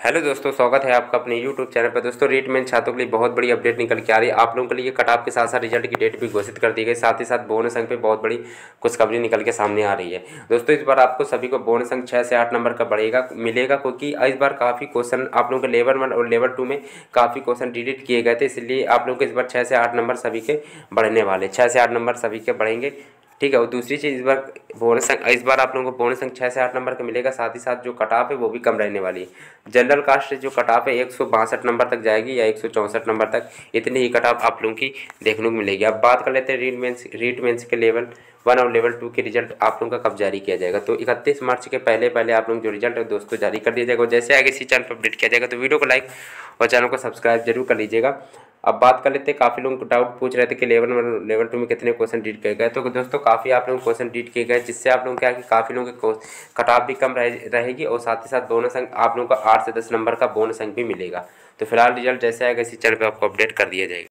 Hello दोस्तों, स्वागत है आपका अपने यूट्यूब चैनल पर। दोस्तों, रीट मेन छात्रों के लिए बहुत बड़ी अपडेट निकल के आ रही है। आप लोगों के लिए कट ऑफ के साथ साथ रिजल्ट की डेट भी घोषित कर दी गई। साथ ही साथ बोनस अंक पे बहुत बड़ी खुशखबरी निकल के सामने आ रही है। दोस्तों, इस बार आपको सभी को बोनस अंक 6 से 8 नंबर का मिलेगा, क्योंकि इस बार काफ़ी क्वेश्चन आप लोगों के लेवल 1 और लेवल 2 में काफ़ी क्वेश्चन डिलीट किए गए थे। इसलिए आप लोगों को इस बार 6 से 8 नंबर सभी के बढ़ने वाले, 6 से 8 नंबर सभी के बढ़ेंगे। ठीक है। और दूसरी चीज़, इस बार आप लोगों को बोनस अंक 6 से 8 नंबर का मिलेगा। साथ ही साथ जो कट ऑफ है वो भी कम रहने वाली है। जनरल कास्ट से जो कट ऑफ है 162 नंबर तक जाएगी या 164 नंबर तक, इतनी ही कट ऑफ आप लोगों की देखने को मिलेगी। अब बात कर लेते हैं रीट मेंस के लेवल 1 और लेवल 2 के रिजल्ट आप लोगों का कब जारी किया जाएगा। तो 31 मार्च के पहले पहले आप लोग जो रिजल्ट है दोस्तों जारी कर दिया जाएगा। और जैसे आगे इसी चैनल पर अपडेट किया जाएगा तो वीडियो को लाइक और चैनल को सब्सक्राइब जरूर कर लीजिएगा। अब बात कर लेते हैं, काफ़ी लोग डाउट पूछ रहे थे कि लेवल 1 लेवल 2 में कितने क्वेश्चन डिलीट किए गए। तो दोस्तों, काफ़ी आप लोग क्वेश्चन डिलीट किए गए, जिससे आप लोग क्या है कि काफ़ी लोगों के कट ऑफ भी कम रहेगी। और साथ ही साथ बोनस अंक आप लोगों को 8 से 10 नंबर का बोनस अंक भी मिलेगा। तो फिलहाल रिजल्ट जैसे आएगा इसी चैनल पर आपको अपडेट कर दिया जाएगा।